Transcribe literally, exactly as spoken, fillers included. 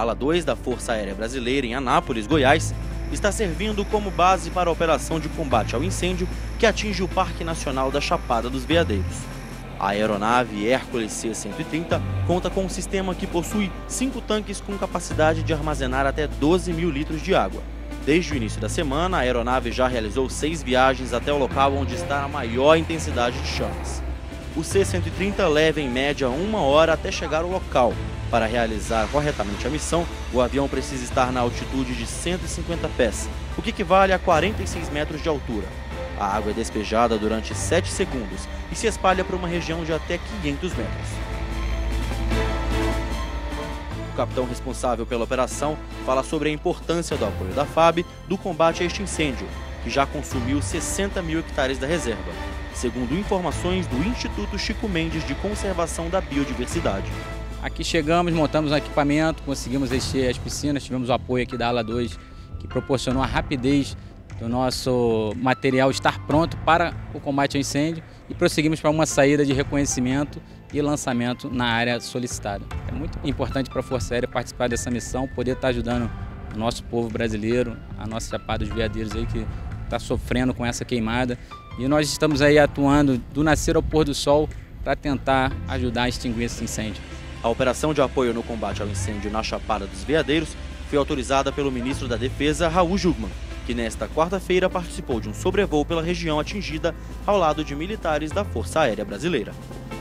ala dois da Força Aérea Brasileira em Anápolis, Goiás, está servindo como base para a operação de combate ao incêndio que atinge o Parque Nacional da Chapada dos Veadeiros. A aeronave Hércules C cento e trinta conta com um sistema que possui cinco tanques com capacidade de armazenar até doze mil litros de água. Desde o início da semana, a aeronave já realizou seis viagens até o local onde está a maior intensidade de chamas. O C cento e trinta leva em média uma hora até chegar ao local. Para realizar corretamente a missão, o avião precisa estar na altitude de cento e cinquenta pés, o que equivale a quarenta e seis metros de altura. A água é despejada durante sete segundos e se espalha por uma região de até quinhentos metros. O capitão responsável pela operação fala sobre a importância do apoio da F A B do combate a este incêndio, que já consumiu sessenta mil hectares da reserva, segundo informações do Instituto Chico Mendes de Conservação da Biodiversidade. Aqui chegamos, montamos o equipamento, conseguimos encher as piscinas, tivemos o apoio aqui da ala dois, que proporcionou a rapidez do nosso material estar pronto para o combate ao incêndio e prosseguimos para uma saída de reconhecimento e lançamento na área solicitada. É muito importante para a Força Aérea participar dessa missão, poder estar ajudando o nosso povo brasileiro, a nossa Chapada dos Veadeiros aí que está sofrendo com essa queimada. E nós estamos aí atuando do nascer ao pôr do sol para tentar ajudar a extinguir esse incêndio. A operação de apoio no combate ao incêndio na Chapada dos Veadeiros foi autorizada pelo ministro da Defesa, Raul Jungmann, que nesta quarta-feira participou de um sobrevoo pela região atingida ao lado de militares da Força Aérea Brasileira.